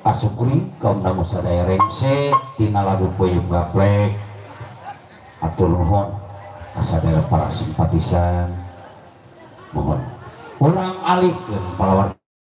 asupri kaum namu sadaya rengse tina lagu Puyung Gaplek atur nuhun kasadaya para simpatisan mohon urang alikeun palawar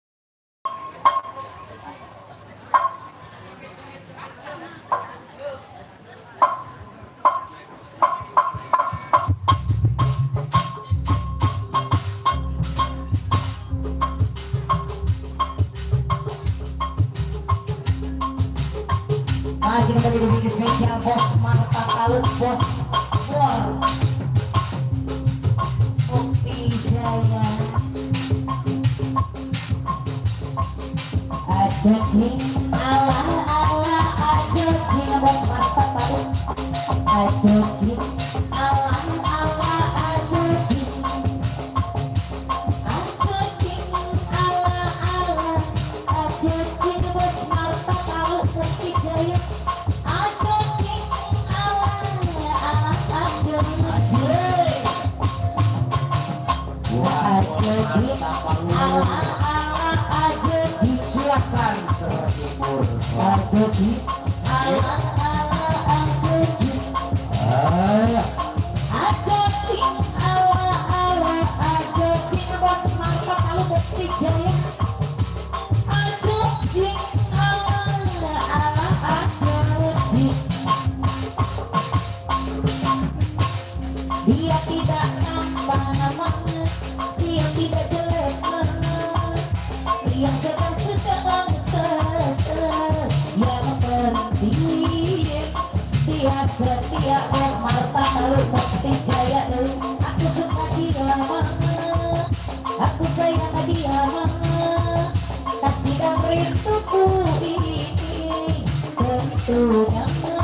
masih kembali di video spesial bos mantap kalau bos war Bukti Jaya Aduh ala ala aduh bos mantap kalau aduh ala ala aduh ala ala aduh bos mantap kalau Bukti Jaya silakan terhibur bos mantap kalau Bukti Jaya dia tidak nampak namanya, dia tidak jelek yang sedang yang penting dia setia bermartabat lalu Bukti Jaya aku suka dia aku sayang dia kasih dan rinduku ini tentunya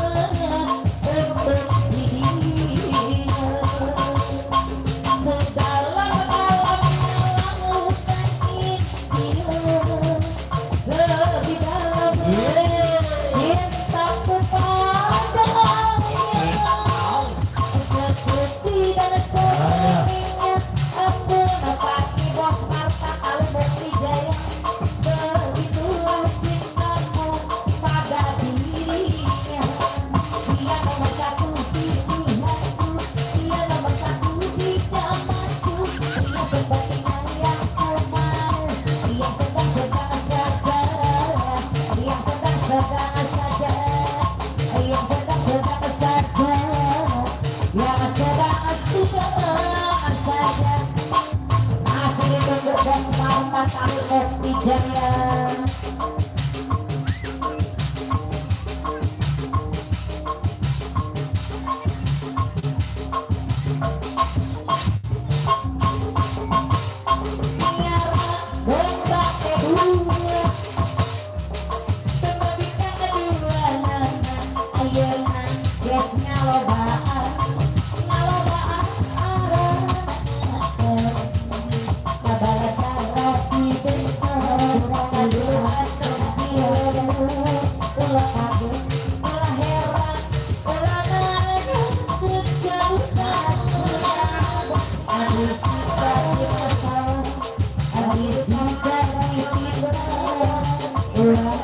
Bukti Jaya Yeah.